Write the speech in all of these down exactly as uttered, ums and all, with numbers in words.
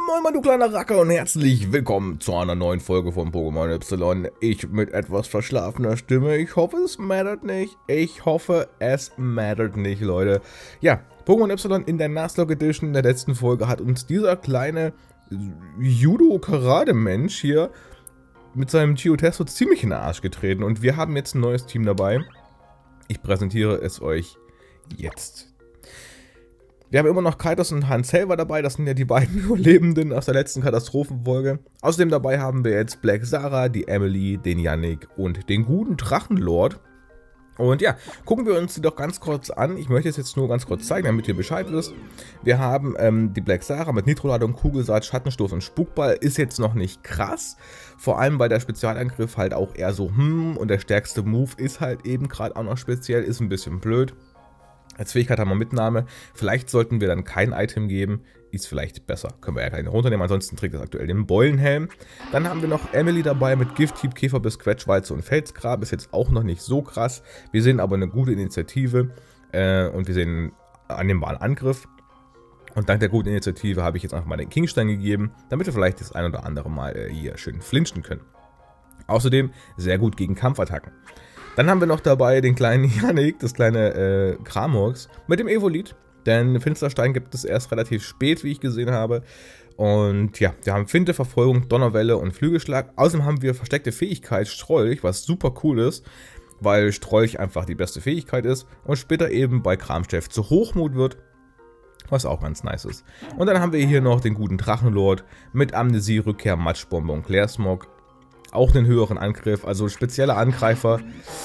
Moin mein du kleiner Racker und herzlich willkommen zu einer neuen Folge von Pokémon Y. Ich mit etwas verschlafener Stimme. Ich hoffe es mattert nicht. Ich hoffe es mattert nicht, Leute. Ja, Pokémon Y in der Nuzlocke Edition in der letzten Folge hat uns dieser kleine Judo-Karate-Mensch hier mit seinem Geotesto ziemlich in den Arsch getreten. Und wir haben jetzt ein neues Team dabei. Ich präsentiere es euch jetzt. Wir haben immer noch Kaitos und Hans Selber dabei, das sind ja die beiden Überlebenden aus der letzten Katastrophenfolge. Außerdem dabei haben wir jetzt Black Sarah, die Emily, den Yannick und den guten Drachenlord. Und ja, gucken wir uns die doch ganz kurz an. Ich möchte es jetzt nur ganz kurz zeigen, damit ihr Bescheid wisst. Wir haben ähm, die Black Sarah mit Nitroladung, Kugelsaat, Schattenstoß und Spukball. Ist jetzt noch nicht krass. Vor allem, weil der Spezialangriff halt auch eher so hm und der stärkste Move ist halt eben gerade auch noch speziell, ist ein bisschen blöd. Als Fähigkeit haben wir Mitnahme. Vielleicht sollten wir dann kein Item geben. Ist vielleicht besser. Können wir ja gleich runternehmen. Ansonsten trägt das aktuell den Beulenhelm. Dann haben wir noch Emily dabei mit Gifthieb, Käferbiss, Quetschwalze und Felsgrab. Ist jetzt auch noch nicht so krass. Wir sehen aber eine gute Initiative. Äh, und wir sehen einen annehmbaren Angriff. Und dank der guten Initiative habe ich jetzt einfach mal den Kingstein gegeben, damit wir vielleicht das ein oder andere Mal äh, hier schön flinchen können. Außerdem sehr gut gegen Kampfattacken. Dann haben wir noch dabei den kleinen Yannick, das kleine äh, Kramorx, mit dem Evolit. Denn Finsterstein gibt es erst relativ spät, wie ich gesehen habe. Und ja, wir haben Finte, Verfolgung, Donnerwelle und Flügelschlag. Außerdem haben wir versteckte Fähigkeit Strolch, was super cool ist, weil Strolch einfach die beste Fähigkeit ist. Und später eben bei Kramchef zu Hochmut wird, was auch ganz nice ist. Und dann haben wir hier noch den guten Drachenlord mit Amnesie, Rückkehr, Matschbombe und Klärsmog. Auch einen höheren Angriff, also spezieller Angreifer.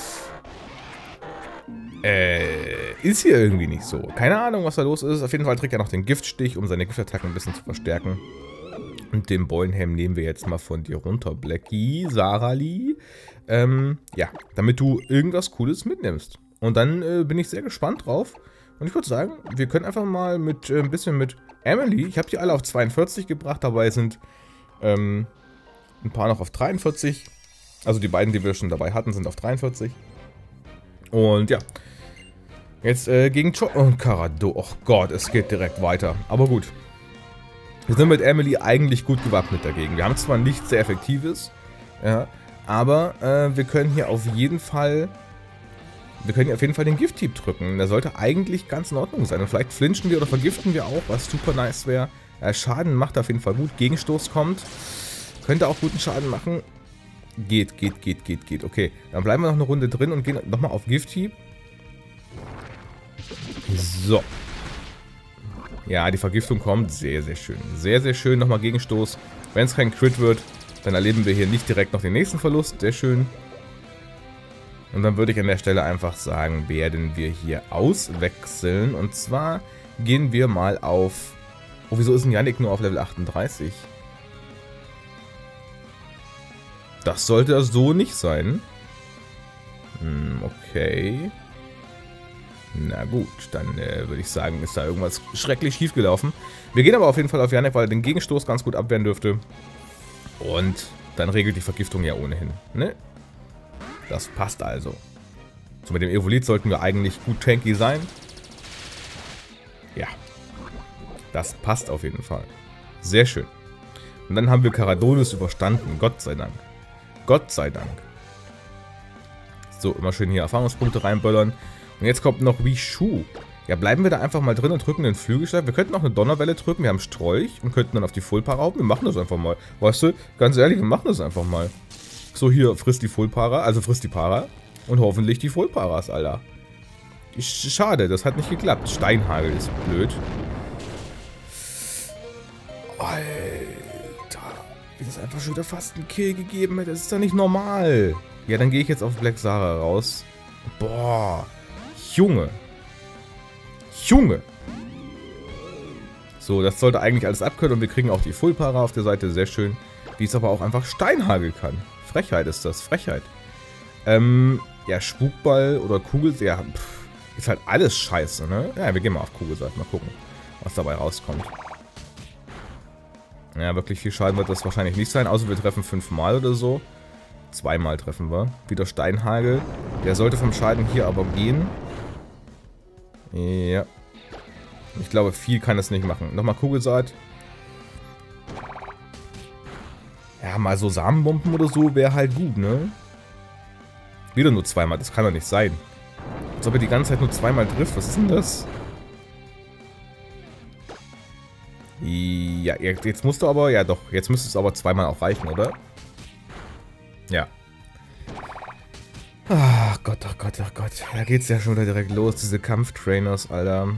Äh, ist hier irgendwie nicht so. Keine Ahnung, was da los ist. Auf jeden Fall trägt er noch den Giftstich, um seine Giftattacken ein bisschen zu verstärken. Und den Beulenhelm nehmen wir jetzt mal von dir runter, Blackie, Sarali. Ähm, ja, damit du irgendwas Cooles mitnimmst. Und dann äh, bin ich sehr gespannt drauf. Und ich würde sagen, wir können einfach mal mit äh, ein bisschen mit Emily. Ich habe die alle auf zweiundvierzig gebracht, dabei sind ähm, ein paar noch auf dreiundvierzig. Also die beiden, die wir schon dabei hatten, sind auf dreiundvierzig. Und ja. Jetzt äh, gegen Jo und Karado. Oh Gott, es geht direkt weiter. Aber gut. Wir sind mit Emily eigentlich gut gewappnet dagegen. Wir haben zwar nichts sehr Effektives. Ja. Aber äh, wir können hier auf jeden Fall. Wir können hier auf jeden Fall den Gifthieb drücken. Der sollte eigentlich ganz in Ordnung sein. Und vielleicht flinchen wir oder vergiften wir auch, was super nice wäre. Äh, Schaden macht auf jeden Fall gut. Gegenstoß kommt. Könnte auch guten Schaden machen. Geht, geht, geht, geht, geht. Okay, dann bleiben wir noch eine Runde drin und gehen nochmal auf Gifthieb. So. Ja, die Vergiftung kommt. Sehr, sehr schön. Sehr, sehr schön. Nochmal Gegenstoß. Wenn es kein Crit wird, dann erleben wir hier nicht direkt noch den nächsten Verlust. Sehr schön. Und dann würde ich an der Stelle einfach sagen, werden wir hier auswechseln. Und zwar gehen wir mal auf... Oh, wieso ist ein Yannick nur auf Level achtunddreißig? Das sollte das so nicht sein. Hm, okay. Na gut, dann äh, würde ich sagen, ist da irgendwas schrecklich schief gelaufen. Wir gehen aber auf jeden Fall auf Yannick, weil er den Gegenstoß ganz gut abwehren dürfte. Und dann regelt die Vergiftung ja ohnehin. Ne? Das passt also. So, mit dem Evolit sollten wir eigentlich gut tanky sein. Ja. Das passt auf jeden Fall. Sehr schön. Und dann haben wir Karadonis überstanden. Gott sei Dank. Gott sei Dank. So, immer schön hier Erfahrungspunkte reinböllern. Und jetzt kommt noch Wishu. Ja, bleiben wir da einfach mal drin und drücken den Flügelschlag. Wir könnten auch eine Donnerwelle drücken. Wir haben Strolch und könnten dann auf die Fullpara rauben. Wir machen das einfach mal. Weißt du, ganz ehrlich, wir machen das einfach mal. So, hier, frisst die Fullpara. Also frisst die Para. Und hoffentlich die Fullparas, Alter. Schade, das hat nicht geklappt. Steinhagel ist blöd. Alter. Wie das einfach schon wieder fast einen Kill gegeben hätte. Das ist doch nicht normal. Ja, dann gehe ich jetzt auf Black Sarah raus. Boah. Junge. Junge. So, das sollte eigentlich alles abkönnen. Und wir kriegen auch die Fullpara auf der Seite. Sehr schön. Die es aber auch einfach Steinhagel kann. Frechheit ist das. Frechheit. Ähm, ja, Spukball oder Kugel. Ja, pff, ist halt alles scheiße, ne? Ja, wir gehen mal auf Kugelseite. Mal gucken, was dabei rauskommt. Ja, wirklich viel Schaden wird das wahrscheinlich nicht sein, außer wir treffen fünfmal oder so. Zweimal treffen wir. Wieder Steinhagel. Der sollte vom Schaden hier aber gehen. Ja. Ich glaube, viel kann das nicht machen. Nochmal Kugelsaat. Ja, mal so Samenbomben oder so wäre halt gut, ne? Wieder nur zweimal, das kann doch nicht sein. Als ob er die ganze Zeit nur zweimal trifft, was ist denn das? Ja, jetzt musst du aber, ja doch, jetzt müsste es aber zweimal auch reichen, oder? Ja. Ach Gott, ach Gott, ach Gott. Da geht's ja schon wieder direkt los, diese Kampftrainers, Alter.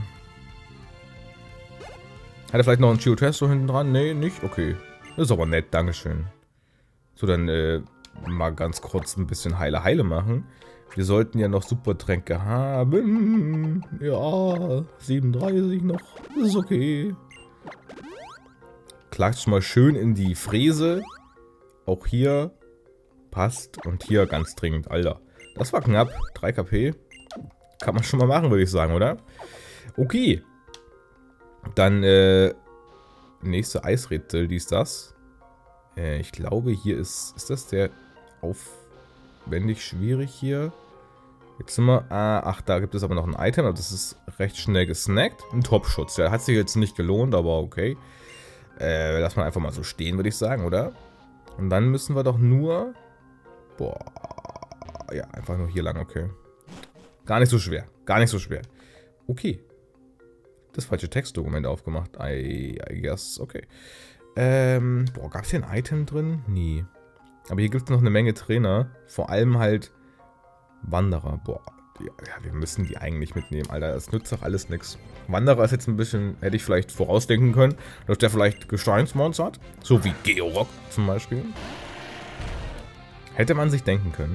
Hat er vielleicht noch einen Chiotesto hinten dran? Nee, nicht? Okay. Das ist aber nett, dankeschön. So, dann äh, mal ganz kurz ein bisschen Heile Heile machen. Wir sollten ja noch Supertränke haben. Ja, siebenunddreißig noch. Das ist okay. Klatscht mal schön in die Fräse. Auch hier passt. Und hier ganz dringend, Alter. Das war knapp. drei KP. Kann man schon mal machen, würde ich sagen, oder? Okay. Dann, äh, nächste Eisrätsel, dies, das. Äh, ich glaube, hier ist, ist das der aufwendig schwierig hier? Jetzt sind wir, ah, ach, da gibt es aber noch ein Item, aber das ist recht schnell gesnackt. Ein Topschutz, der hat sich jetzt nicht gelohnt, aber okay. Äh, lass mal einfach mal so stehen, würde ich sagen, oder? Und dann müssen wir doch nur, boah, ja, einfach nur hier lang, okay. Gar nicht so schwer, gar nicht so schwer. Okay. Das falsche Textdokument aufgemacht. I, I guess, okay. Ähm, boah, gab es hier ein Item drin? Nie. Aber hier gibt es noch eine Menge Trainer. Vor allem halt Wanderer. Boah, ja, ja, wir müssen die eigentlich mitnehmen, Alter. Das nützt doch alles nichts. Wanderer ist jetzt ein bisschen, hätte ich vielleicht vorausdenken können, dass der vielleicht Gesteinsmonster hat. So wie Georock zum Beispiel. Hätte man sich denken können.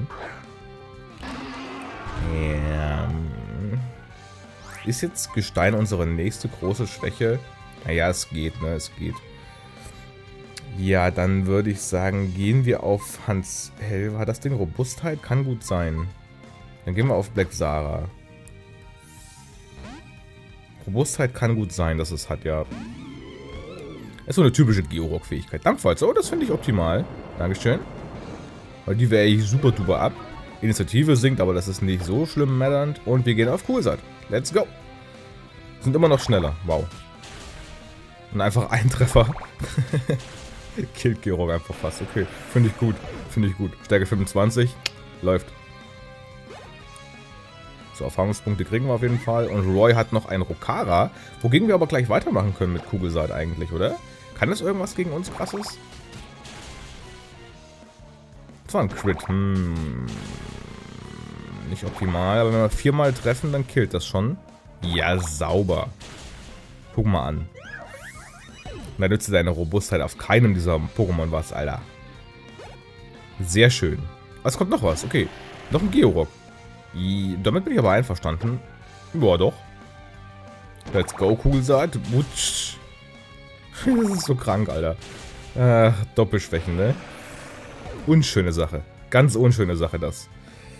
Ja. Ist jetzt Gestein unsere nächste große Schwäche? Naja, es geht, ne? Es geht. Ja, dann würde ich sagen, gehen wir auf Hans Hell. War das Ding Robustheit? Kann gut sein. Dann gehen wir auf Black Sarah. Robustheit kann gut sein, dass es hat, ja. Ist so eine typische Georock-Fähigkeit. Dampfwalze, oh, das finde ich optimal. Dankeschön. Weil die wäre ich super duper ab. Initiative sinkt, aber das ist nicht so schlimm matternd. Und wir gehen auf Coolsat. Let's go. Sind immer noch schneller. Wow. Und einfach ein Treffer. Killt Georock einfach fast. Okay. Finde ich gut. Finde ich gut. Stärke fünfundzwanzig. Läuft. So, Erfahrungspunkte kriegen wir auf jeden Fall. Und Roy hat noch ein Rokara. Wogegen wir aber gleich weitermachen können mit Kugelsaat eigentlich, oder? Kann das irgendwas gegen uns krasses? Das war ein Crit. Hm. Nicht optimal, aber wenn wir viermal treffen, dann killt das schon. Ja, sauber. Guck mal an. Da nützt deine Robustheit auf keinem dieser Pokémon was, Alter. Sehr schön. Aber es kommt noch was, okay. Noch ein Georock. I, damit bin ich aber einverstanden. Ja, doch. Let's go, Kugelsaat. Wutsch. Das ist so krank, Alter. Äh, Doppelschwächen, ne? Unschöne Sache. Ganz unschöne Sache, das.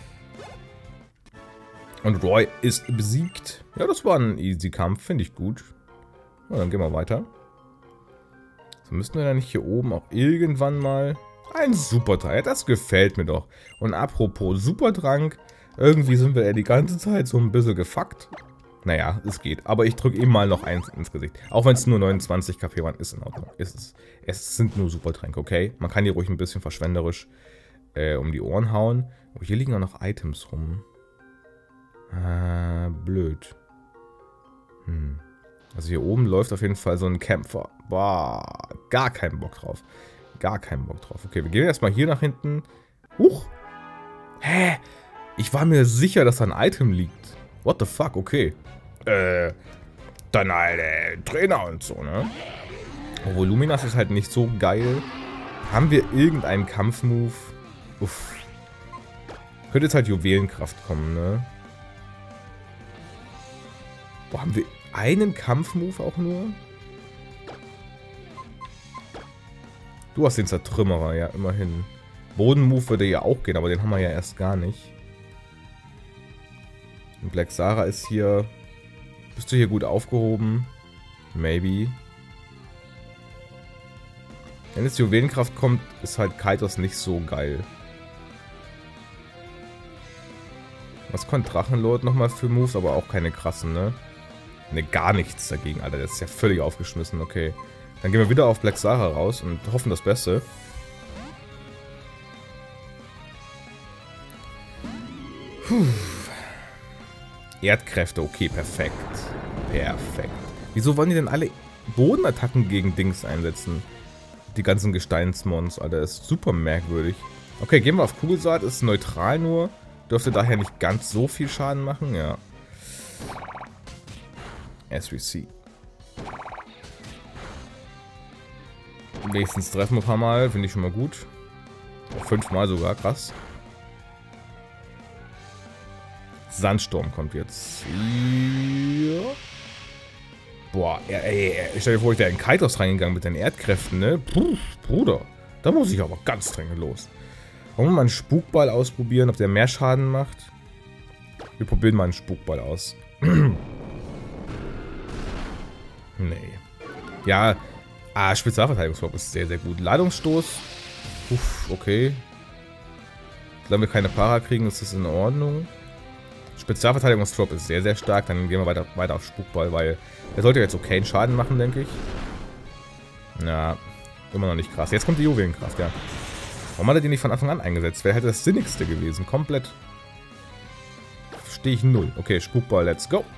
Und Roy ist besiegt. Ja, das war ein easy Kampf, finde ich gut. Ja, dann gehen wir weiter. So, müssten wir dann nicht hier oben auch irgendwann mal... Ein Supertrank, das gefällt mir doch. Und apropos Supertrank, irgendwie sind wir ja die ganze Zeit so ein bisschen gefuckt. Naja, es geht. Aber ich drücke eben mal noch eins ins Gesicht. Auch wenn es nur neunundzwanzig KP waren, ist in Ordnung. Ist es. Es sind nur Supertränke, okay? Man kann hier ruhig ein bisschen verschwenderisch äh, um die Ohren hauen. Oh, hier liegen auch noch Items rum. Äh, blöd. Hm. Also hier oben läuft auf jeden Fall so ein Kämpfer. Boah, gar keinen Bock drauf. Gar keinen Bock drauf. Okay, wir gehen erstmal hier nach hinten. Huch! Hä? Ich war mir sicher, dass da ein Item liegt. What the fuck? Okay. Äh, dann halt äh, Trainer und so, ne? Oh, Luminas ist halt nicht so geil. Haben wir irgendeinen Kampfmove? Uff. Könnte jetzt halt Juwelenkraft kommen, ne? Boah, haben wir einen Kampfmove auch nur? Du hast den Zertrümmerer, ja, immerhin. Bodenmove würde ja auch gehen, aber den haben wir ja erst gar nicht. Und Black Sarah ist hier... Bist du hier gut aufgehoben? Maybe. Wenn jetzt Juwelenkraft kommt, ist halt Kaitos nicht so geil. Was konnte Drachenlord nochmal für Moves? Aber auch keine krassen, ne? Ne, gar nichts dagegen, Alter. Das ist ja völlig aufgeschmissen, okay. Dann gehen wir wieder auf Black Sarah raus und hoffen das Beste. Puh. Erdkräfte, okay, perfekt. Perfekt. Wieso wollen die denn alle Bodenattacken gegen Dings einsetzen? Die ganzen Gesteinsmons, Alter, ist super merkwürdig. Okay, gehen wir auf Kugelsaat, ist neutral nur. Dürfte daher nicht ganz so viel Schaden machen, ja. As we see. Wenigstens treffen wir ein paar Mal, finde ich schon mal gut. Fünfmal sogar, krass. Sandsturm kommt jetzt. Ja. Boah, ey, ey, stell dir vor, ich wäre in Kaitos reingegangen mit den Erdkräften, ne? Puh, Bruder, da muss ich aber ganz dringend los. Wollen wir mal einen Spukball ausprobieren, ob der mehr Schaden macht? Wir probieren mal einen Spukball aus. Nee. Ja, ah, Spezialverteidigungsflop ist sehr, sehr gut. Ladungsstoß. Uff, okay. Solange wir keine Para kriegen, ist das in Ordnung. Spezialverteidigungsdrop ist sehr, sehr stark. Dann gehen wir weiter, weiter auf Spukball, weil der sollte jetzt okay einen Schaden machen, denke ich. Ja, immer noch nicht krass. Jetzt kommt die Juwelenkraft, ja. Warum hat er die nicht von Anfang an eingesetzt? Wer hätte das Sinnigste gewesen? Komplett. Stehe ich null. Okay, Spukball, let's go.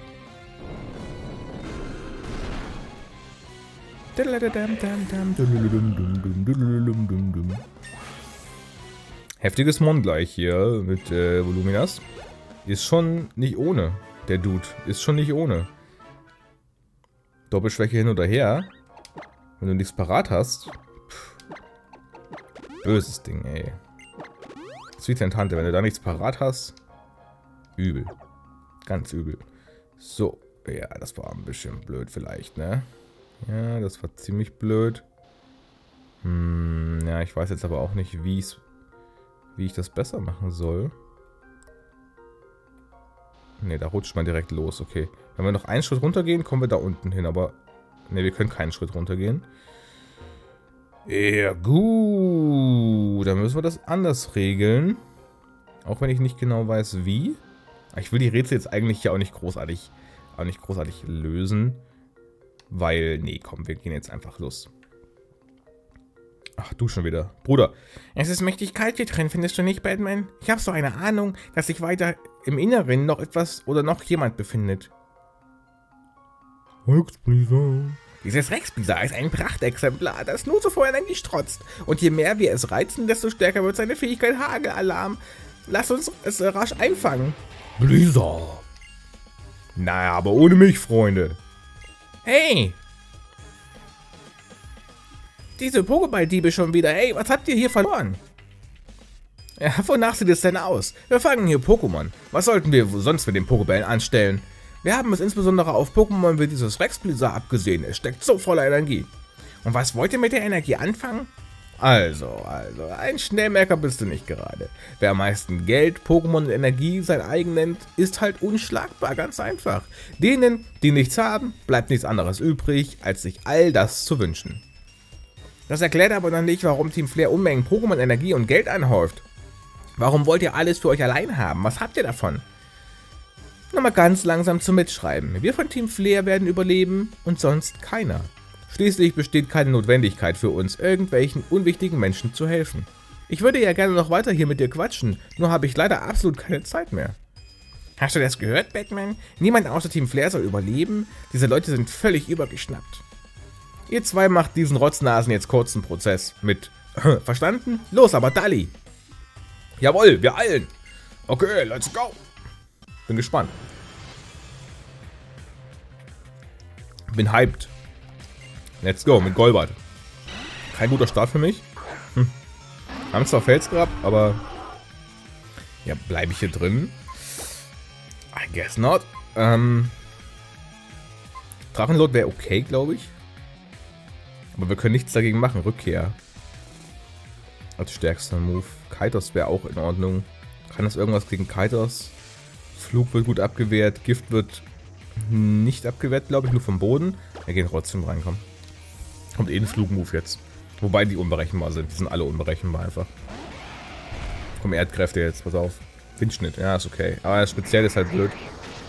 Heftiges Mon gleich hier mit äh, Voluminas. Ist schon nicht ohne, der Dude. Ist schon nicht ohne. Doppelschwäche hin oder her. Wenn du nichts parat hast. Pff. Böses Ding, ey. Sweet Tante, wenn du da nichts parat hast. Übel. Ganz übel. So. Ja, das war ein bisschen blöd vielleicht, ne? Ja, das war ziemlich blöd. Hm, ja, ich weiß jetzt aber auch nicht, wie ich wie ich das besser machen soll. Ne, da rutscht man direkt los, okay. Wenn wir noch einen Schritt runtergehen, kommen wir da unten hin, aber... Ne, wir können keinen Schritt runtergehen. Ja, gut. Dann müssen wir das anders regeln. Auch wenn ich nicht genau weiß, wie. Ich will die Rätsel jetzt eigentlich ja auch nicht großartig, auch nicht großartig lösen. Weil, nee, komm, wir gehen jetzt einfach los. Ach, du schon wieder. Bruder. Es ist mächtig kalt hier drin, findest du nicht, Batman? Ich habe so eine Ahnung, dass sich weiter im Inneren noch etwas oder noch jemand befindet. Rexblizzard. Dieses Rexblizzard ist ein Prachtexemplar, das nur so vor Energie strotzt. Und je mehr wir es reizen, desto stärker wird seine Fähigkeit Hagelalarm. Lass uns es rasch einfangen. Blizzard. Naja, aber ohne mich, Freunde. Hey! Diese Pokéball-Diebe schon wieder. Hey, was habt ihr hier verloren? Ja, wonach sieht es denn aus? Wir fangen hier Pokémon. Was sollten wir sonst mit den Pokébällen anstellen? Wir haben es insbesondere auf Pokémon wie dieses Rexblizzard abgesehen. Es steckt so voller Energie. Und was wollt ihr mit der Energie anfangen? Also, also, ein Schnellmerker bist du nicht gerade. Wer am meisten Geld, Pokémon und Energie sein eigen nennt, ist halt unschlagbar, ganz einfach. Denen, die nichts haben, bleibt nichts anderes übrig, als sich all das zu wünschen. Das erklärt aber noch nicht, warum Team Flare Unmengen Pokémon, Energie und Geld anhäuft. Warum wollt ihr alles für euch allein haben? Was habt ihr davon? Nochmal ganz langsam zum Mitschreiben. Wir von Team Flare werden überleben und sonst keiner. Schließlich besteht keine Notwendigkeit für uns, irgendwelchen unwichtigen Menschen zu helfen. Ich würde ja gerne noch weiter hier mit dir quatschen, nur habe ich leider absolut keine Zeit mehr. Hast du das gehört, Batman? Niemand außer Team Flare soll überleben? Diese Leute sind völlig übergeschnappt. Ihr zwei macht diesen Rotznasen jetzt kurzen Prozess mit. Verstanden? Los aber, Dalli! Jawohl, wir eilen! Okay, let's go! Bin gespannt. Bin hyped. Let's go, mit Golbat. Kein guter Start für mich. Hm. Haben zwar Felsgrab, aber... Ja, bleibe ich hier drin? I guess not. Ähm... Drachenlord wäre okay, glaube ich. Aber wir können nichts dagegen machen. Rückkehr. Als stärkster Move. Kaitos wäre auch in Ordnung. Kann das irgendwas gegen Kaitos? Flug wird gut abgewehrt. Gift wird nicht abgewehrt, glaube ich. Nur vom Boden. Er geht trotzdem reinkommen. Kommt eh ein Flugmove jetzt. Wobei die unberechenbar sind. Die sind alle unberechenbar einfach. Kommen Erdkräfte jetzt. Pass auf. Windschnitt. Ja, ist okay. Aber das Speziell ist halt blöd.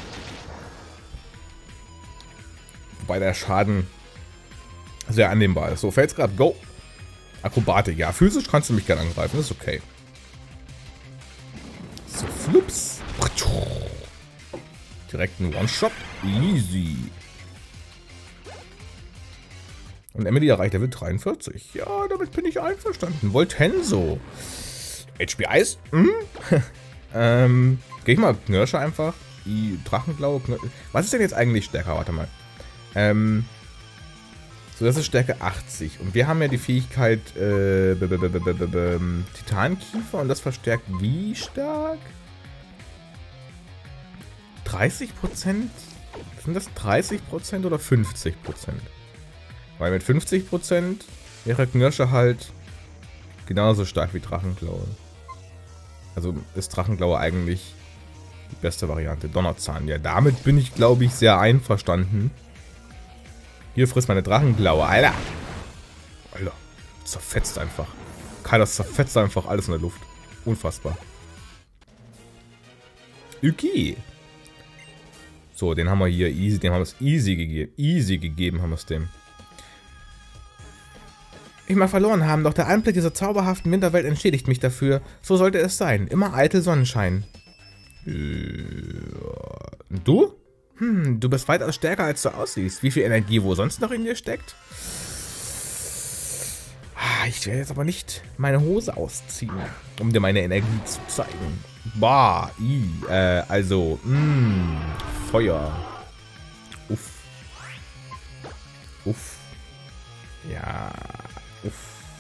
Wobei der Schaden sehr annehmbar ist. So, Felsgrab, go. Akrobatik, ja. Physisch kannst du mich gerne angreifen. Das ist okay. So, flups. Direkt ein One-Shot. Easy. Und Emily erreicht Level dreiundvierzig. Ja, damit bin ich einverstanden. Voltenso. H P Eis. Hm? ähm, geh ich mal Knirsche einfach. Die Drachenklaue. Knir Was ist denn jetzt eigentlich stärker? Warte mal. Ähm. So, das ist Stärke achtzig. Und wir haben ja die Fähigkeit äh, b -b -b -b -b -b Titankiefer. Und das verstärkt wie stark? dreißig Prozent? Sind das dreißig Prozent oder fünfzig Prozent? Weil mit fünfzig Prozent wäre Knirsche halt genauso stark wie Drachenklaue. Also ist Drachenklaue eigentlich die beste Variante. Donnerzahn. Ja, damit bin ich, glaube ich, sehr einverstanden. Hier frisst meine Drachenklaue. Alter. Alter. Zerfetzt einfach. Kaidos zerfetzt einfach alles in der Luft. Unfassbar. Okay. So, den haben wir hier easy. Dem haben wir es easy gegeben. Easy gegeben haben wir es dem. Ich mal verloren haben, doch der Anblick dieser zauberhaften Winterwelt entschädigt mich dafür. So sollte es sein. Immer eitel Sonnenschein. Du? Hm, du bist weitaus stärker, als du aussiehst. Wie viel Energie wo sonst noch in dir steckt? Ich werde jetzt aber nicht meine Hose ausziehen, um dir meine Energie zu zeigen. Bah, i, äh, also, mh, Feuer. Uff. Uff. Ja, uff.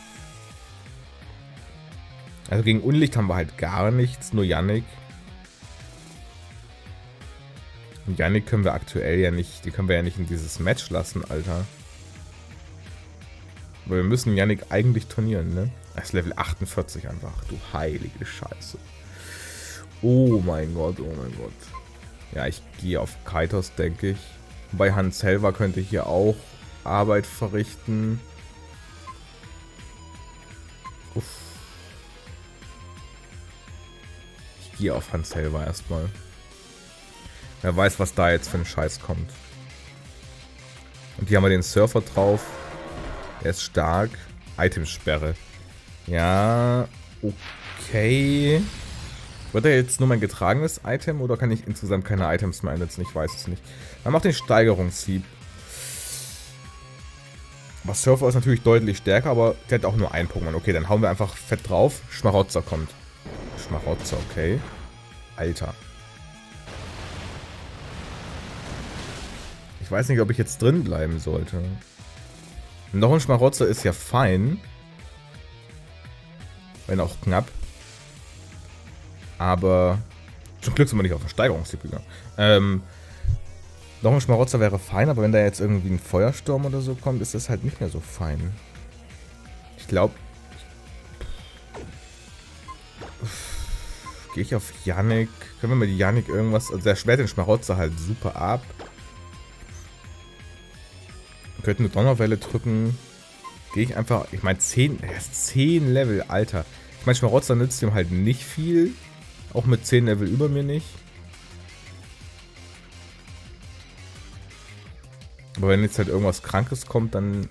Also gegen Unlicht haben wir halt gar nichts, nur Yannick. Und Yannick können wir aktuell ja nicht, die können wir ja nicht in dieses Match lassen, Alter. Aber wir müssen Yannick eigentlich turnieren, ne? Er ist Level achtundvierzig einfach, du heilige Scheiße. Oh mein Gott, oh mein Gott. Ja, ich gehe auf Kaitos, denke ich. Bei Hans Helva könnte ich hier auch Arbeit verrichten. Uff. Ich gehe auf Hans Helva erstmal. Wer weiß, was da jetzt für ein Scheiß kommt. Und hier haben wir den Surfer drauf. Er ist stark. Itemsperre. Ja, okay. Wird er jetzt nur mein getragenes Item oder kann ich insgesamt keine Items mehr einsetzen? Ich weiß es nicht. Dann macht den Steigerungshieb. Aber Surfer ist natürlich deutlich stärker, aber der hat auch nur ein Pokémon. Okay, dann hauen wir einfach fett drauf. Schmarotzer kommt. Schmarotzer, okay. Alter. Ich weiß nicht, ob ich jetzt drin bleiben sollte. Noch ein Schmarotzer ist ja fein. Wenn auch knapp. Aber zum Glück sind wir nicht auf den Steigerungstipp gegangen. Ähm, noch ein Schmarotzer wäre fein, aber wenn da jetzt irgendwie ein Feuersturm oder so kommt, ist das halt nicht mehr so fein. Ich glaube... Gehe ich auf Yannick? Können wir mit Yannick irgendwas... Also der schwert den Schmarotzer halt super ab. Wir könnten eine Donnerwelle drücken. Gehe ich einfach... Ich meine zehn... Er ist zehn Level, Alter. Ich meine, Schmarotzer nützt ihm halt nicht viel. Auch mit zehn Level über mir nicht. Aber wenn jetzt halt irgendwas Krankes kommt, dann...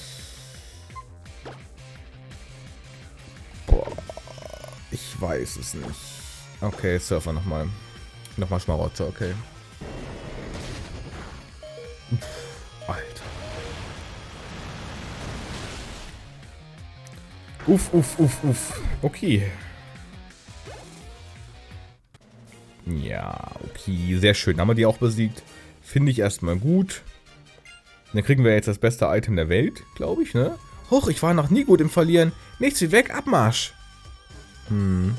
Boah, ich weiß es nicht. Okay, Surfer nochmal. Nochmal Schmarotzer, okay. Pff, Alter. Uff, uff, uff, uff. Okay. Ja, okay. Sehr schön. Haben wir die auch besiegt. Finde ich erstmal gut. Dann kriegen wir jetzt das beste Item der Welt, glaube ich, ne? Hoch, ich war noch nie gut im Verlieren. Nichts wie weg, Abmarsch. Hm.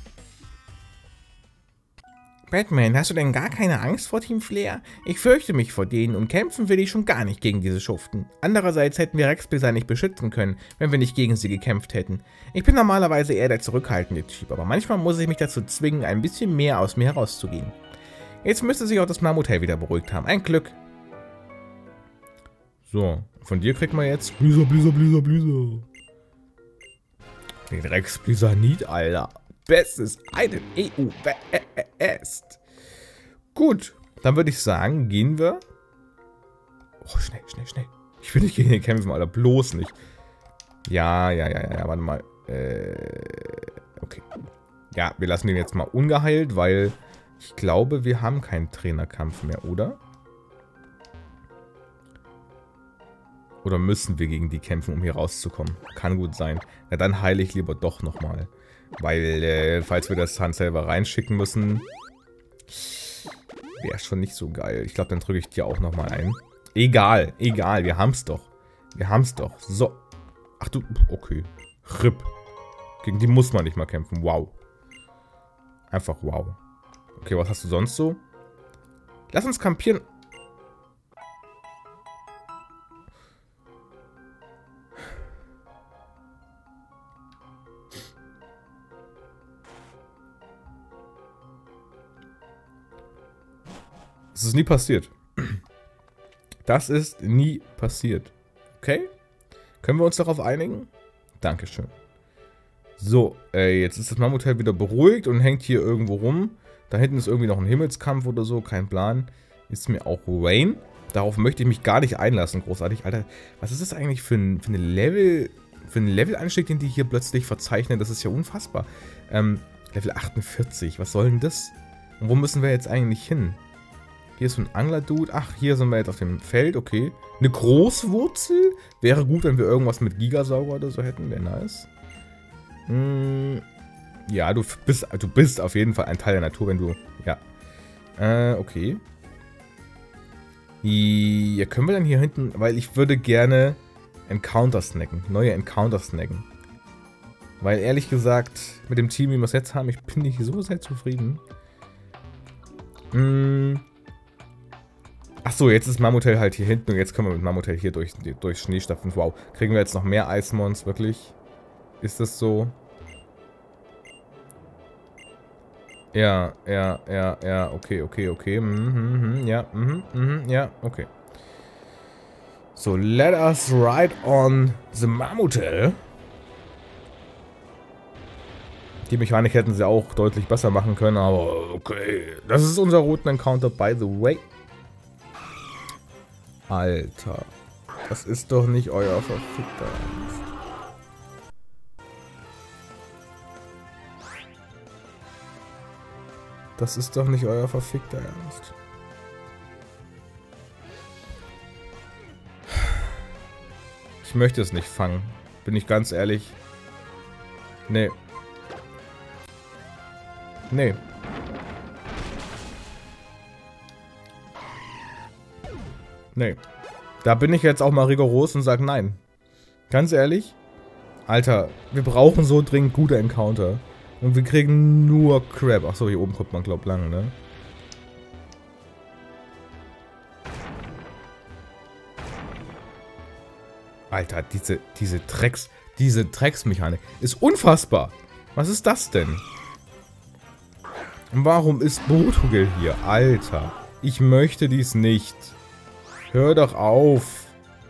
Batman, hast du denn gar keine Angst vor Team Flare? Ich fürchte mich vor denen und kämpfen will ich schon gar nicht gegen diese Schuften. Andererseits hätten wir Rexblizzard nicht beschützen können, wenn wir nicht gegen sie gekämpft hätten. Ich bin normalerweise eher der zurückhaltende Typ, aber manchmal muss ich mich dazu zwingen, ein bisschen mehr aus mir herauszugehen. Jetzt müsste sich auch das Mammuthell wieder beruhigt haben. Ein Glück. So, von dir kriegt man jetzt Blizzard, Blizzard, Blizzard, Blizzard. Den Rexblizzard, Alter. Bestes Item E U Best. Gut, dann würde ich sagen, gehen wir. Oh, schnell, schnell, schnell. Ich will nicht gegen den kämpfen, Alter. Bloß nicht. Ja, ja, ja, ja, warte mal. Äh, okay. Ja, wir lassen den jetzt mal ungeheilt, weil Ich glaube, wir haben keinen Trainerkampf mehr, oder? Oder müssen wir gegen die kämpfen, um hier rauszukommen? Kann gut sein. Na, dann heile ich lieber doch nochmal. Weil, äh, falls wir das Hand selber reinschicken müssen, wäre schon nicht so geil. Ich glaube, dann drücke ich dir auch nochmal ein. Egal, egal, wir haben's doch. Wir haben's doch. So. Ach du, okay. R I P. Gegen die muss man nicht mal kämpfen. Wow. Einfach wow. Okay, was hast du sonst so? Lass uns kampieren. Das ist nie passiert. Das ist nie passiert. Okay? Können wir uns darauf einigen? Dankeschön. So, äh, jetzt ist das Mammutteil wieder beruhigt und hängt hier irgendwo rum. Da hinten ist irgendwie noch ein Himmelskampf oder so, kein Plan. Ist mir auch Rain. Darauf möchte ich mich gar nicht einlassen, großartig. Alter, was ist das eigentlich für ein, für eine Level, für einen Level-Anstieg, den die hier plötzlich verzeichnen? Das ist ja unfassbar. Ähm, Level achtundvierzig, was soll denn das? Und wo müssen wir jetzt eigentlich hin? Hier ist so ein Angler-Dude. Ach, hier sind wir jetzt auf dem Feld, okay. Eine Großwurzel? Wäre gut, wenn wir irgendwas mit Gigasauger oder so hätten, wäre nice. Hm, ja, du bist, du bist auf jeden Fall ein Teil der Natur, wenn du... Ja. Äh, okay. Ja, können wir dann hier hinten... Weil ich würde gerne Encounter snacken. Neue Encounter snacken. Weil ehrlich gesagt, mit dem Team, wie wir es jetzt haben, ich bin nicht so sehr zufrieden. Hm... Achso, jetzt ist Mammutell halt hier hinten und jetzt können wir mit Mammutell hier durch, durch Schnee stapfen. Wow, kriegen wir jetzt noch mehr Eismons, wirklich? Ist das so? Ja, ja, ja, ja, okay, okay, okay. Mhm, mhm, ja, mhm, mhm, ja, okay. So, let us ride on the Mammutell. Die Mechanik hätten sie auch deutlich besser machen können, aber okay. Das ist unser Routen-Encounter, by the way. Alter, das ist doch nicht euer verfickter Ernst. Das ist doch nicht euer verfickter Ernst. Ich möchte es nicht fangen, bin ich ganz ehrlich. Nee. Nee. Nee. Da bin ich jetzt auch mal rigoros und sage nein. Ganz ehrlich. Alter, wir brauchen so dringend gute Encounter. Und wir kriegen nur Crap. Achso, hier oben kommt man, glaub lang, ne? Alter, diese, diese Drecks, diese Drecksmechanik ist unfassbar. Was ist das denn? Und warum ist Botugel hier? Alter, ich möchte dies nicht. Hör doch auf.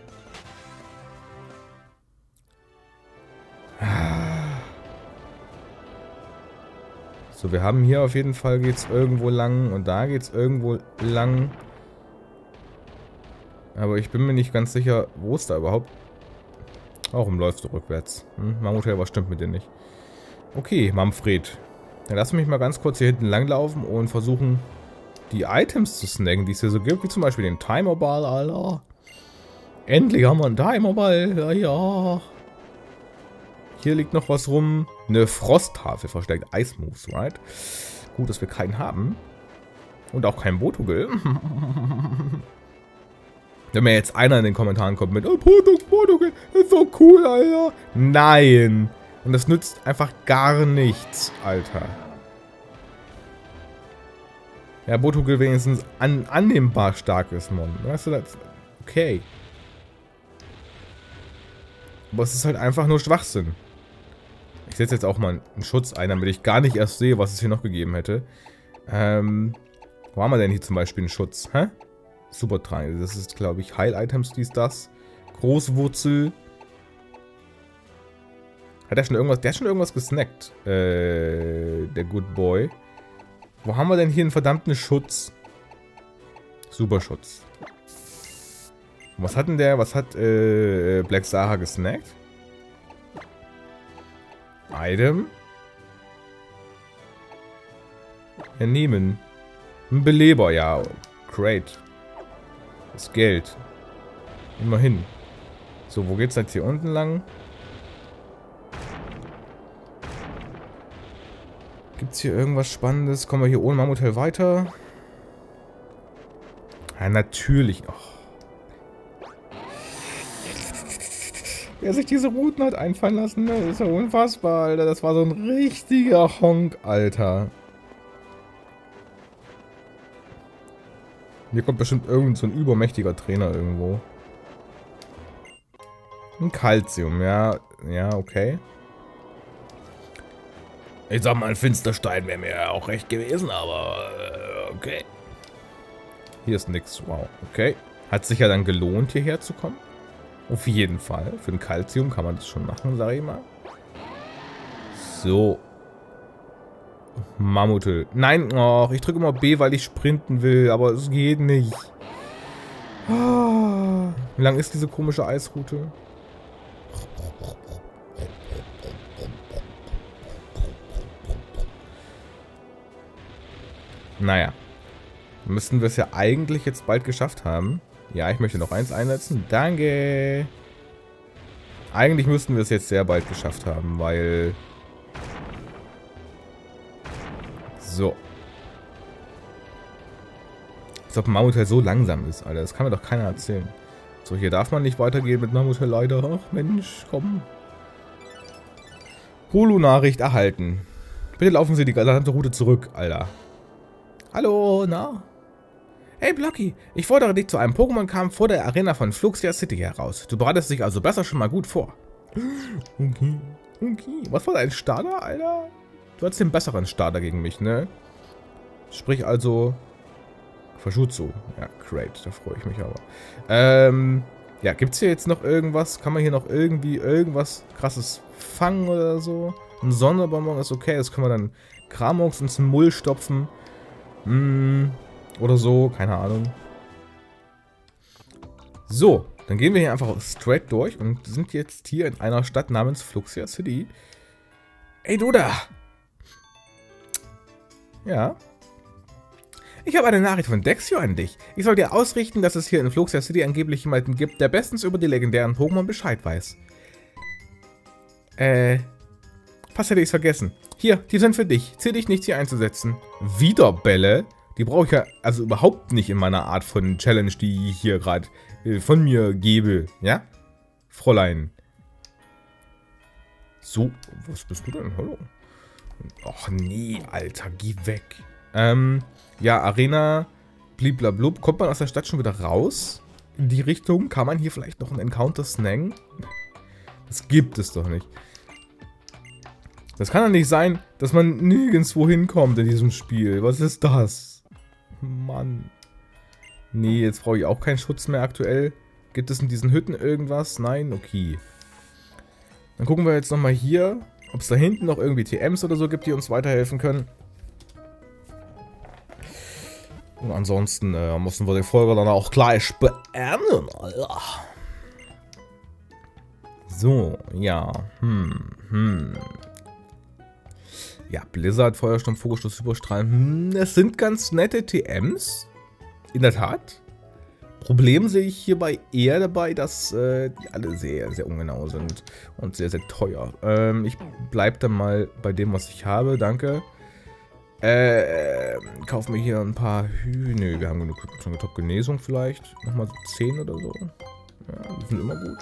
So, wir haben hier auf jeden Fall geht's irgendwo lang und da geht's irgendwo lang. Aber ich bin mir nicht ganz sicher, wo ist da überhaupt? Warum läufst du rückwärts? Hm? Mammutell, was stimmt mit dir nicht? Okay, Manfred. Dann lass mich mal ganz kurz hier hinten langlaufen und versuchen, die Items zu snacken, die es hier so gibt, wie zum Beispiel den Timer Ball, Alter. Endlich haben wir einen Timer Ball, ja, ja. Hier liegt noch was rum. Eine Frosttafel versteckt, Ice Moves, right? Gut, dass wir keinen haben. Und auch keinen Botugel. Wenn mir jetzt einer in den Kommentaren kommt mit, oh, Botugel, ist so cool, Alter. Nein. Und das nützt einfach gar nichts, Alter. Ja, Botugel wenigstens an, annehmbar stark ist, Mann. Weißt du, das... Okay. Aber es ist halt einfach nur Schwachsinn. Ich setze jetzt auch mal einen Schutz ein, damit ich gar nicht erst sehe, was es hier noch gegeben hätte. Ähm... Wo haben wir denn hier zum Beispiel einen Schutz? Hä? Supertrank. Das ist, glaube ich, Heil-Items, dies, das. Großwurzel. Hat der schon irgendwas... Der hat schon irgendwas gesnackt. Äh... Der Good Boy. Wo haben wir denn hier einen verdammten Schutz? Superschutz. Was hat denn der? Was hat äh, Black Saha gesnackt? Item? Ja, nehmen. Ein Beleber, ja. Great. Das Geld. Immerhin. So, wo geht's jetzt hier unten lang? Gibt's hier irgendwas Spannendes? Kommen wir hier ohne Mammutell weiter? Ja, natürlich. Oh. Wer sich diese Routen hat einfallen lassen, ne? Das ist ja unfassbar, Alter. Das war so ein richtiger Honk, Alter. Hier kommt bestimmt irgend so ein übermächtiger Trainer irgendwo. Ein Calcium, ja. Ja, okay. Ich sag mal, ein Finsterstein wäre mir ja auch recht gewesen, aber äh, okay. Hier ist nix, wow, okay. Hat sich ja dann gelohnt, hierher zu kommen. Auf jeden Fall. Für ein Calcium kann man das schon machen, sag ich mal. So. Mammutel. Nein, oh, ich drücke immer B, weil ich sprinten will, aber es geht nicht. Oh, wie lang ist diese komische Eisroute? Naja. Müssten wir es ja eigentlich jetzt bald geschafft haben. Ja, ich möchte noch eins einsetzen. Danke. Eigentlich müssten wir es jetzt sehr bald geschafft haben, weil... So. Als ob Mammutel so langsam ist, Alter. Das kann mir doch keiner erzählen. So, hier darf man nicht weitergehen mit Mammutel leider. Ach, Mensch, komm. Holo-Nachricht erhalten. Bitte laufen Sie die gesamte Route zurück, Alter. Hallo, na? Hey Blocky, ich fordere dich zu einem Pokémon-Kampf vor der Arena von Fluxia City heraus. Du bereitest dich also besser schon mal gut vor. Okay, okay. Was war dein Starter, Alter? Du hattest den besseren Starter gegen mich, ne? Sprich also... Verschutzu. Ja, great, da freue ich mich aber. Ähm, ja, gibt's hier jetzt noch irgendwas? Kann man hier noch irgendwie irgendwas krasses fangen oder so? Ein Sonderbonbon ist okay, das können wir dann Kramox ins Mull stopfen. Hm... Oder so, keine Ahnung. So, dann gehen wir hier einfach straight durch und sind jetzt hier in einer Stadt namens Fluxia City. Ey, du da! Ja? Ich habe eine Nachricht von Dexio an dich. Ich soll dir ausrichten, dass es hier in Fluxia City angeblich jemanden gibt, der bestens über die legendären Pokémon Bescheid weiß. Äh, fast hätte ich es vergessen. Hier, die sind für dich. Zieh dich nicht, hier einzusetzen. Wieder Bälle? Die brauche ich ja also überhaupt nicht in meiner Art von Challenge, die ich hier gerade äh, von mir gebe. Ja? Fräulein. So, was bist du denn? Hallo. Och nee, Alter, geh weg. Ähm, ja, Arena, bliblablub. Kommt man aus der Stadt schon wieder raus? In die Richtung? Kann man hier vielleicht noch einen Encounter snaggen? Das gibt es doch nicht. Das kann doch nicht sein, dass man nirgendwo hinkommt in diesem Spiel. Was ist das? Mann. Nee, jetzt brauche ich auch keinen Schutz mehr aktuell. Gibt es in diesen Hütten irgendwas? Nein? Okay. Dann gucken wir jetzt nochmal hier, ob es da hinten noch irgendwie T Ms oder so gibt, die uns weiterhelfen können. Und ansonsten äh, müssen wir die Folge dann auch gleich beenden. Alter. So, ja. Hm, hm. Ja, Blizzard, Feuersturm, Vogelstoß, Überstrahlen. Hm, es sind ganz nette T Ms. In der Tat. Problem sehe ich hierbei eher dabei, dass äh, die alle sehr, sehr ungenau sind. Und sehr, sehr teuer. Ähm, ich bleibe dann mal bei dem, was ich habe. Danke. Äh, kauf mir hier ein paar Hü... Nö, wir haben genug Top-Genesung vielleicht. Nochmal so zehn oder so. Ja, die sind immer gut.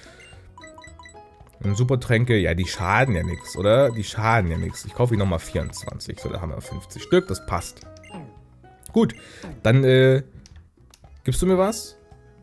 Und Supertränke, ja, die schaden ja nichts, oder? Die schaden ja nichts. Ich kaufe die nochmal vierundzwanzig. So, da haben wir fünfzig Stück, das passt. Gut, dann, äh, gibst du mir was?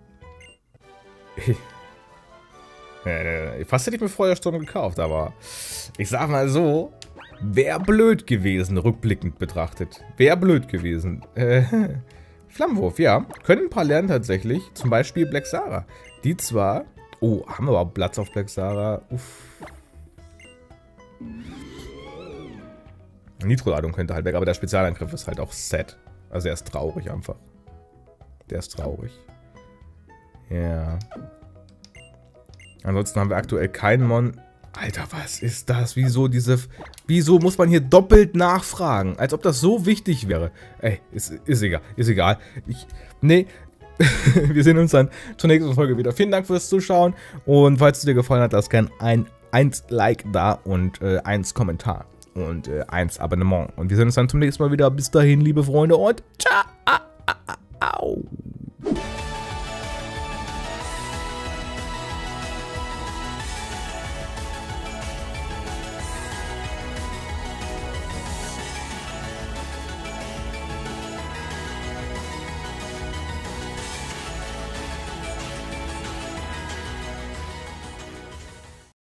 äh, fast hätte ich mir Feuersturm gekauft, aber ich sag mal so, wäre blöd gewesen, rückblickend betrachtet. Wäre blöd gewesen. Äh, Flammenwurf, ja. Können ein paar lernen tatsächlich. Zum Beispiel Black Sarah. Die zwar... Oh, haben wir aber Platz auf Black Sarah. Uff. Nitro-Ladung könnte halt weg, aber der Spezialangriff ist halt auch set. Also er ist traurig einfach. Der ist traurig. Ja. Ansonsten haben wir aktuell keinen Mon... Alter, was ist das? Wieso diese... Wieso muss man hier doppelt nachfragen? Als ob das so wichtig wäre. Ey, ist, ist egal. Ist egal. Ich... Nee. Wir sehen uns dann zur nächsten Folge wieder. Vielen Dank fürs Zuschauen. Und falls es dir gefallen hat, lass gerne ein eins Like da und äh, eins Kommentar. Und äh, eins Abonnement. Und wir sehen uns dann zum nächsten Mal wieder. Bis dahin, liebe Freunde. Und ciao.